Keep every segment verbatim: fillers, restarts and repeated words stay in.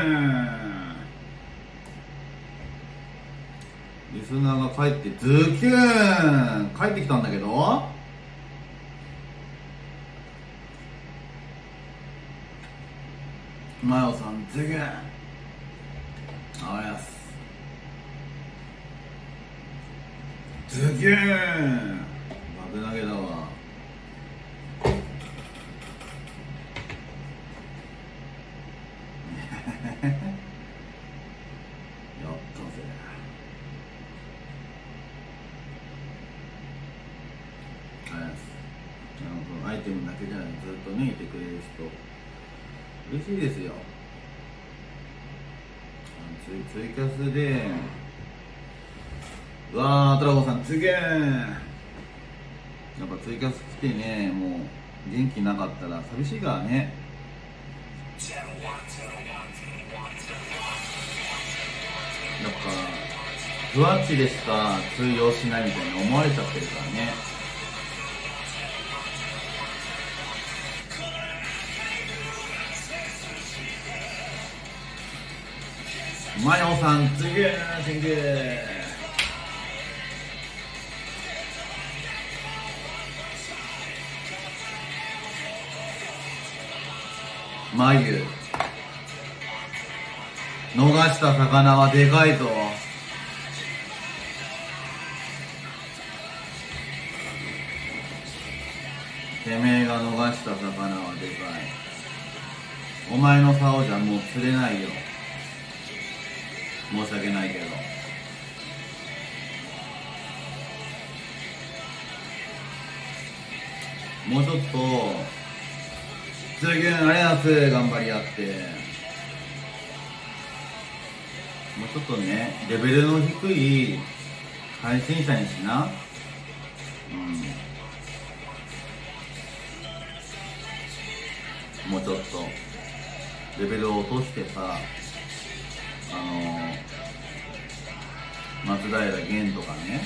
ン。リスナーが帰ってズキューン。帰ってきたんだけど、マヨさんズキューン。あやすズキューン。爆投げだわ。やったぜ。あやす。アイテムだけじゃない、ずっとねいてくれる人嬉しいですよ。ツイキャスで、うわー、トラゴンさん、すげー。やっぱツイキャス来てね、もう元気なかったら寂しいからね。やっぱ、ふわっちでしか通用しないみたいに思われちゃってるからね。マヨさん、すげー、すげー。マユ逃した魚はでかいぞ。てめえが逃した魚はでかい。お前の竿じゃもう釣れないよ。申し訳ないけど。もうちょっと次あれやつ頑張りやって、もうちょっとねレベルの低い配信者にしな。うん、もうちょっとレベルを落としてさ、あの松平健とかね、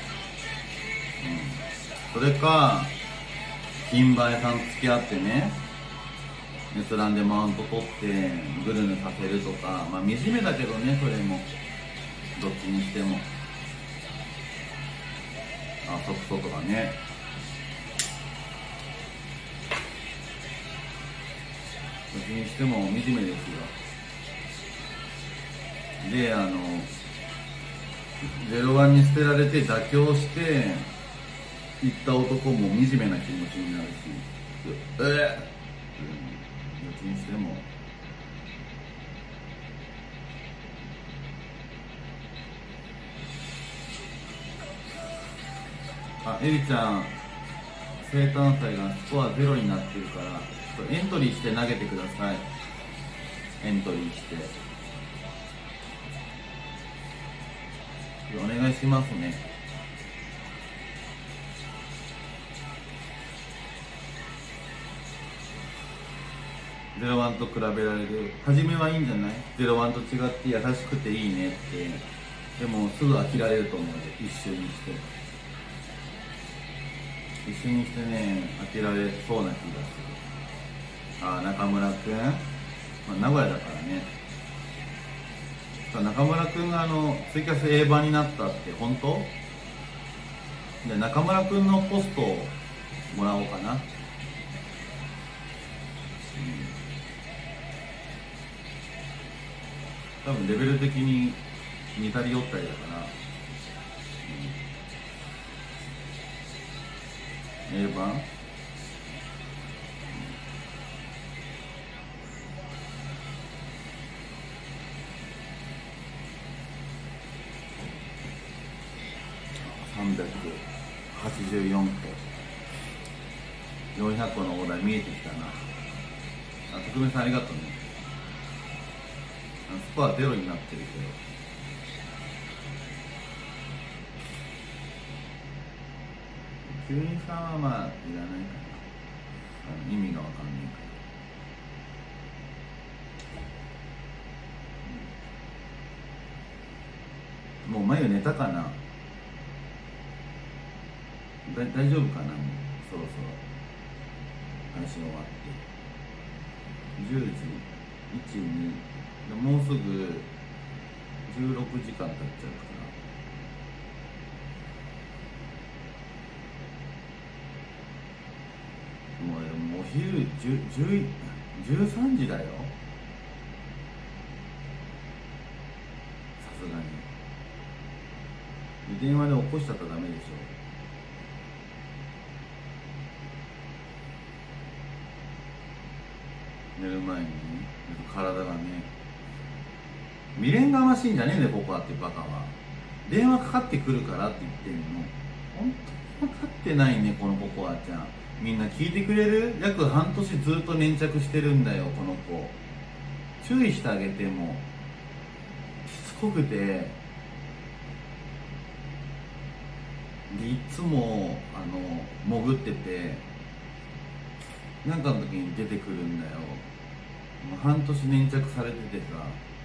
うん、それか金馬屋さん付き合ってね、熱ランでマウント取ってグルヌさせるとか、まあ惨めだけどね、それもどっちにしても。あ、ソフトとかね、どっちにしても惨めですよ。で、あのゼロワンに捨てられて妥協して行った男も惨めな気持ちになるし、えー、うん、どっちにしても。あ、エリちゃん生誕祭がスコアゼロになってるから、ちょっとエントリーして投げてください。エントリーしてお願いしますね。ゼロワンと比べられる。初めはいいんじゃない？ゼロワンと違って優しくていいねって。でもすぐ飽きられると思うよ、一瞬にして。一瞬にしてね、飽きられそうな気がする。あ、中村くん、まあ、名古屋だからね。中村くんがあのツイキャス A 版になったって本当？で、中村くんのポストをもらおうかな。うん、多分レベル的に似たり寄ったりだから、うん、A 版、さんびゃくはちじゅうよんこ、よんひゃっこのお題見えてきたな。あ、特命さんありがとうね。スコアゼロになってるけど、きゅうにさんはまあいらないかな、意味がわかんないから。もう眉寝たかな。だ大丈夫かな。もうそろそろ配信終わってじゅうじいち、に、 でもうすぐじゅうろくじかん経っちゃうから、もうでもお昼じゅう、じゅうさんじだよ、さすがに。電話で起こしちゃったらダメでしょ。寝る前に体がね、未練がましいんじゃねえんだよココアってバカは。電話かかってくるからって言ってんの、本当に分かってないねこのココアちゃん。みんな聞いてくれる？約半年ずっと粘着してるんだよこの子。注意してあげて。もしつこくて、でいつもあの潜ってて、なんかの時に出てくるんだよ。もう半年粘着されててさ、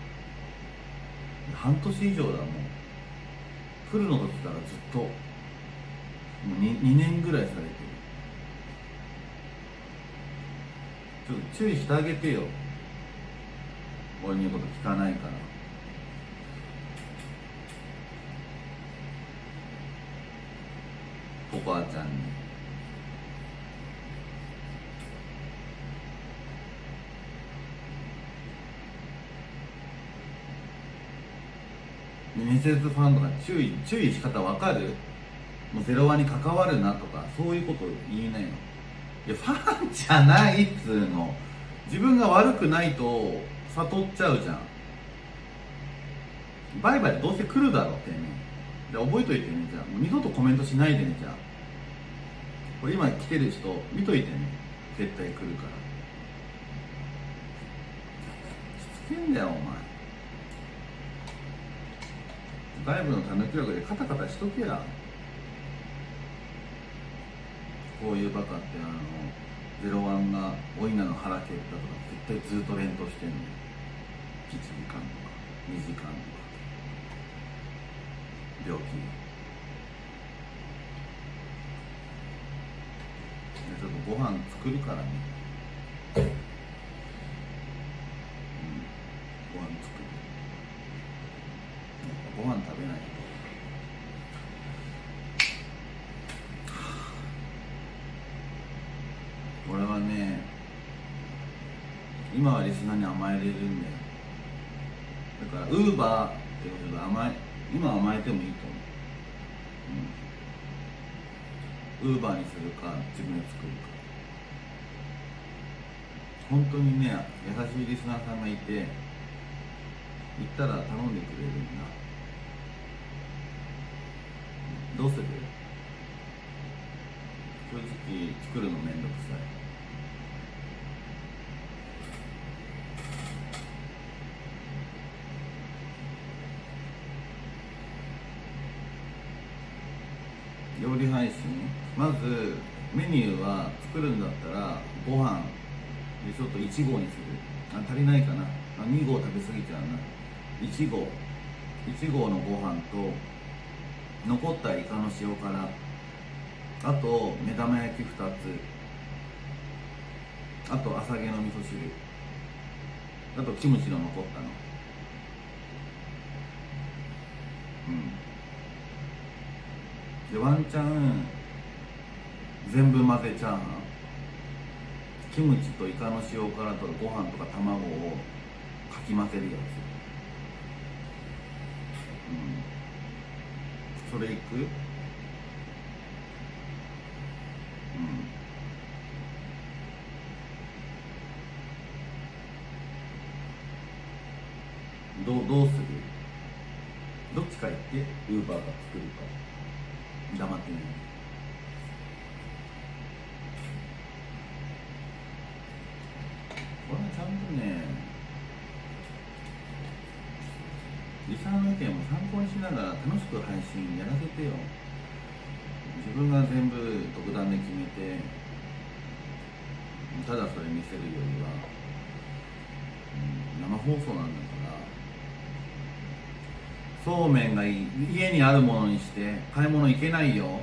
半年以上だもん。来るの時からずっともう 2, にねんぐらいされてる。ちょっと注意してあげてよ、俺の言うこと聞かないから。ココアちゃんにミセスファンとか注意注意し方わかる？もうゼロワンに関わるなとかそういうこと言いないの。いやファンじゃないっつうの。自分が悪くないと悟っちゃうじゃん。バイバイどうせ来るだろってね。じゃあ覚えといてね。じゃあ二度とコメントしないでね。じゃあこれ今来てる人見といてね、絶対来るから。しつけんだよお前。外部のたぬき力でカタカタしとけや。こういうバカってあのゼロワンがおいなの腹蹴ったとか絶対ずっと連投してんのよ。いちじかんとかにじかんとか病気。ちょっとご飯作るからね、うん、ご飯作る。ご飯食べないと。俺はね、今はリスナーに甘えれるんだよ。だからウーバーってことで甘え、今甘えてもいいと思う。ウーバーにするか自分で作るか。本当にね、優しいリスナーさんがいて、言ったら頼んでくれるんだ。どうする？正直作るのめんどくさい。料理配信、まずメニューは作るんだったらご飯でちょっといち合にする。あ、足りないかな。あ、に合食べ過ぎちゃうな。いち合いち合のご飯と残ったイカの塩辛、あと目玉焼きふたつ、あと朝毛の味噌汁、あとキムチの残ったの。うんでワンチャン全部混ぜチャーハン、キムチとイカの塩辛とご飯とか卵をかき混ぜるやつ。うん、それいく？うん、どうどうする？どっちか言って。ウーバーが作るか黙ってない。これちゃんとね、リサーの意見も参考にしながら楽しく配信やらせてよ。自分が全部独断で決めてただそれ見せるよりは、うん、生放送なんだから。そうめんがいい家にあるものにして買い物行けないよ。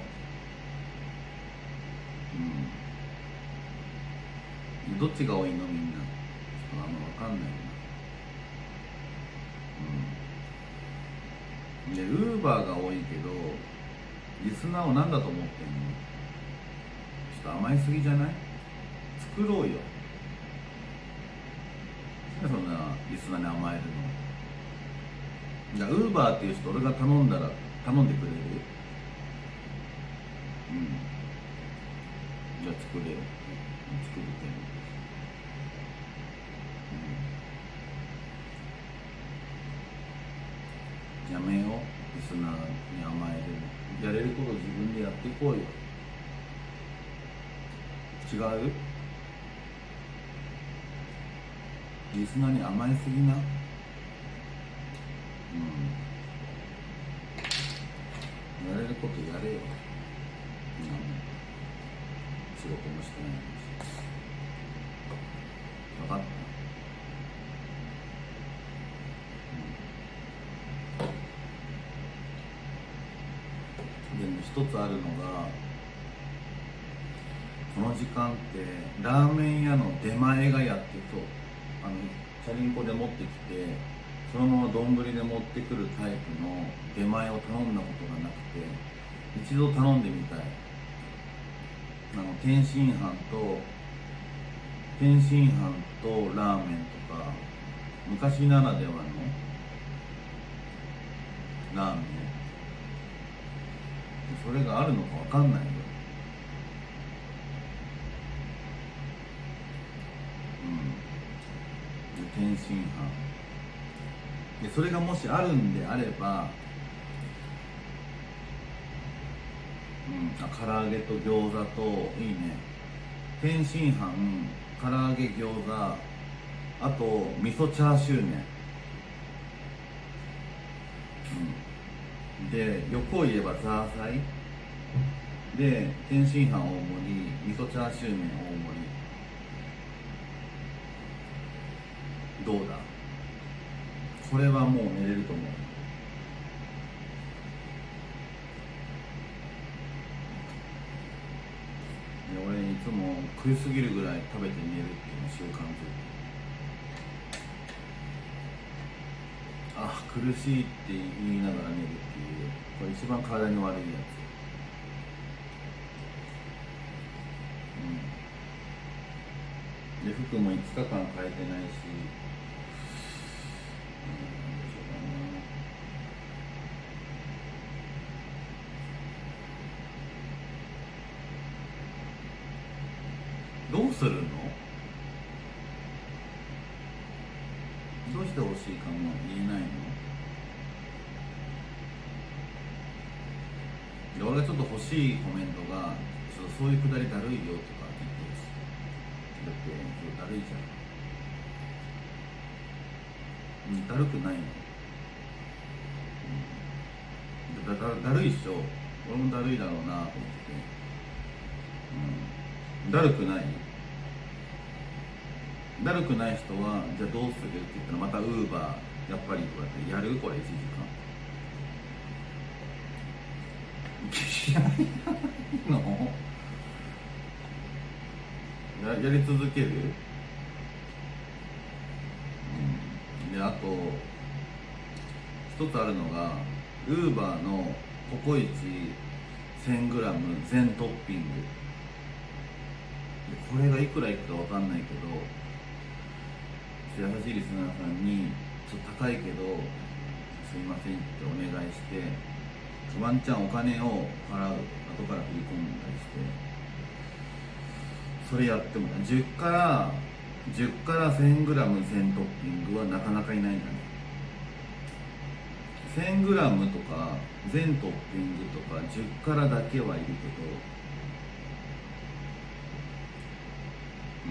うん、どっちが多いのみんな。ちょっとあんま分かんないな。 うん、でウーバーが多いけどリスナーを何だと思ってんの？ちょっと甘えすぎじゃない？作ろうよ。なんでそんなリスナーに甘えるの？じゃあウーバーっていう人俺が頼んだら頼んでくれる？うん。じゃあ作れよ。作るけど。やめよう、リスナーに甘える。やれることを自分でやっていこうよ。違う？リスナーに甘えすぎな。うん。やれることやれよ。うん、仕事もしてないし。分かった？でも一つあるのが、この時間ってラーメン屋の出前がやってそう。あのチャリンコで持ってきてそのまま丼で持ってくるタイプの出前を頼んだことがなくて、一度頼んでみたい。あの天津飯と天津飯とラーメンとか昔ならではのラーメン、それがあるのかわかんないよ。うん。で天津飯で、それがもしあるんであれば、うん、あ、唐揚げと餃子といいね。天津飯、唐揚げ、餃子、あと味噌チャーシューね。うん、で横を言えばザーサイで、天津飯大盛り、味噌チャーシュー麺大盛り。どうだ？これはもう寝れると思う。で俺いつも食いすぎるぐらい食べて寝るっていうの習慣づいて、あ、苦しいって言いながら寝るっていう、これ一番体に悪いやつ。うん、で服もいつかかん変えてないし、どうするの？どうしてほしいかも言えないの？で俺がちょっと欲しいコメントが、ちょっとそういうくだりだるいよとか言ってほしい。だってそれだるいじゃん。うん、だるくないの？うん、だ, だ, だるいっしょ。俺もだるいだろうなと思って、うん、だるくない？だるくない人はじゃあどうするって言ったら、またウーバーやっぱりとかってやる？これいちじかん嫌いなの？や, やり続ける？うん、であと一つあるのが、ウーバーのココイチ せんグラム 全トッピングで、これがいくらいくかわかんないけど、優しいリスナーさんにちょっと高いけどすいませんってお願いして、ワンチャンお金を払う、後から振り込んだりして、それやってもじゅうからじゅうから せんグラム 全トッピングはなかなかいないんだね。せんグラム とか全トッピングとかじゅうからだけはいるけど、うん、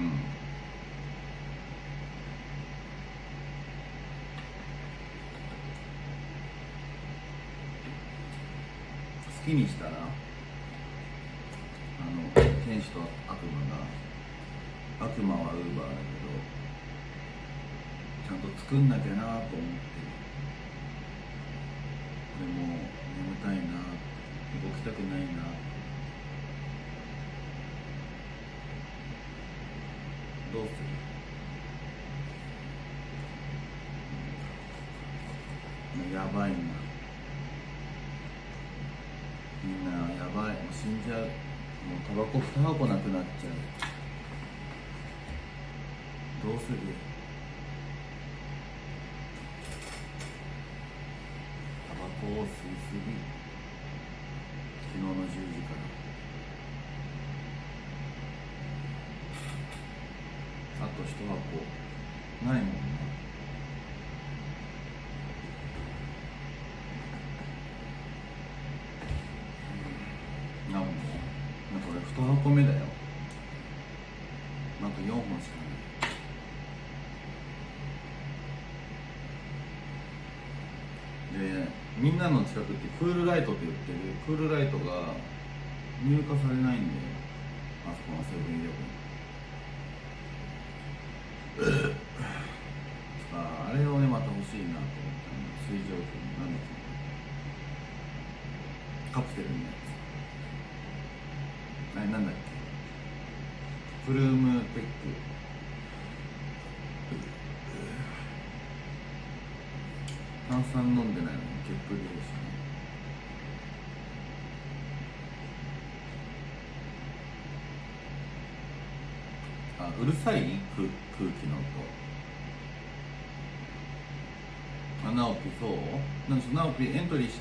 好きにしたら、あの天使と悪魔が、悪魔はウーバーだけどちゃんと作んなきゃなと思ってる。でも眠たいな、動きたくないな。どうする？ やばいな、みんなやばい、もう死んじゃう。もうタバコに箱なくなっちゃう。どうする？タバコを吸いすぎ、昨日のじゅうじからあと一箱ないもんな。なんもこれに箱目だよ。なんかよんほんしかないで、みんなの近くってクールライトって言ってるクールライトが入荷されないんで、あそこのセブンイレブンああれをねまた欲しいなと思ったの。水蒸気なんだっけ、カプセルのやつ、あれなんだっけ、プルームテック、炭酸飲んでないのに結構出るしね。あ、うるさい空空気の音。あ、ナオピそうなんです。ナオピエントリーして、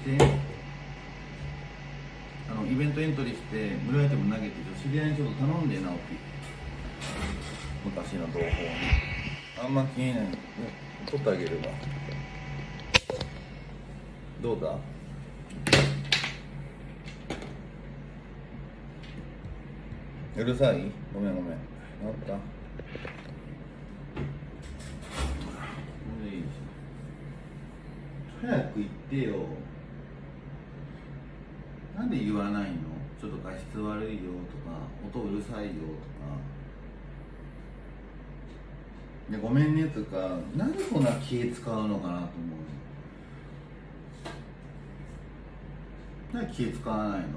あのイベントエントリーして無料アイテム投げて、知り合いにちょっと頼んで、ナオピ昔の同胞にあんま気にない。取ってあげるわ。どうだ？うるさい？ごめんごめん。治った？早く言ってよ。なんで言わないの？ちょっと画質悪いよとか、音うるさいよとか。で、ごめんねとか、なんでこんな気使うのかなと思う。なんで気使わないの？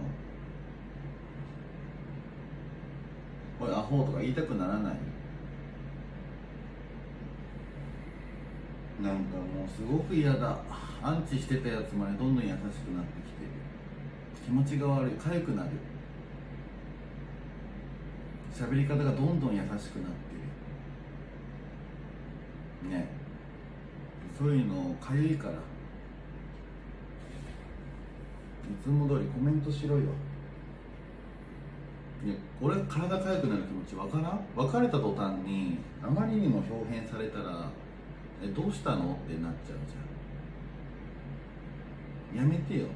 これアホとか言いたくならない？なんかもうすごく嫌だ。アンチしてたやつまでどんどん優しくなってきてる。気持ちが悪い、痒くなる。喋り方がどんどん優しくなってるね。そういうの痒いから、いつも通りコメントしろよ。いや、俺体痒くなる気持ちわからん？別れた途端にあまりにも表変されたら、え、どうしたのってなっちゃうじゃん。やめてよ。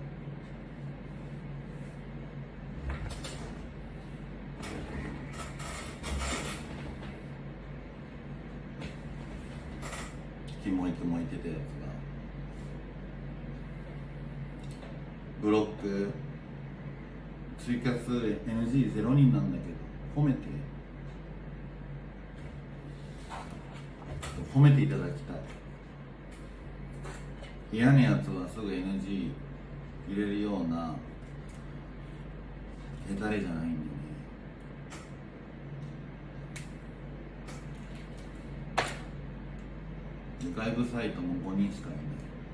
キモいキモいってたやつがブロックツイキャス エヌジーゼロ 人なんだけど、褒めて褒めていただきたい。嫌なやつはすぐ エヌジー 入れるようなヘタレじゃないんでね。外部サイトもごにんしかいない。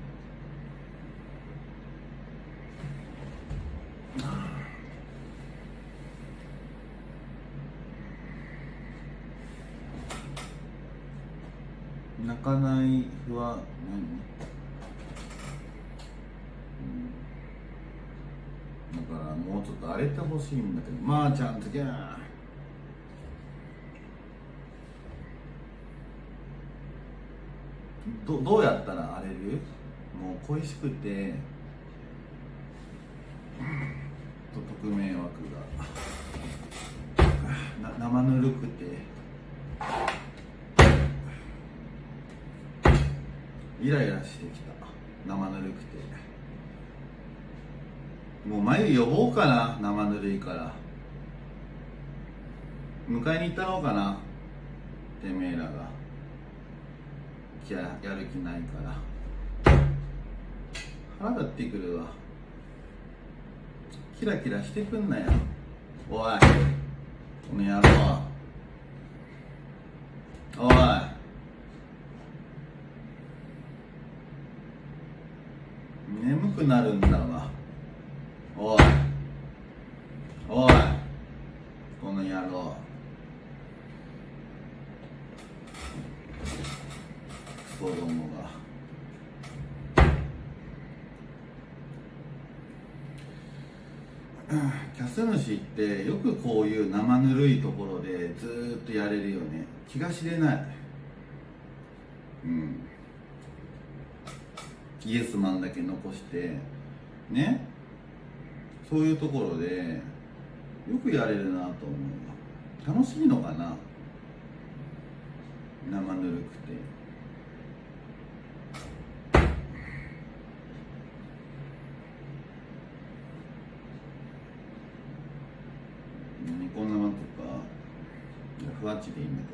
泣かないふは何？うん、だからもうちょっと荒れてほしいんだけど、まあちゃんときゃどどうやったら荒れる？もう恋しくてと匿名枠がな生ぬるくてイライラしてきた。生ぬるくてもう眉呼ぼうかな。生ぬるいから迎えに行ったのかな。てめえらがや, やる気ないから腹立ってくるわ。キラキラしてくんなよ。おいこの野郎、おいくなるんだわ。おいおい、この野郎、子供が。キャス主ってよくこういう生ぬるいところでずーっとやれるよね。気が知れない。うん、イエスマンだけ残してね、そういうところでよくやれるなと思うわ。楽しいのかな、生ぬるくて。ニコ生とかふわっちでいいんだけど。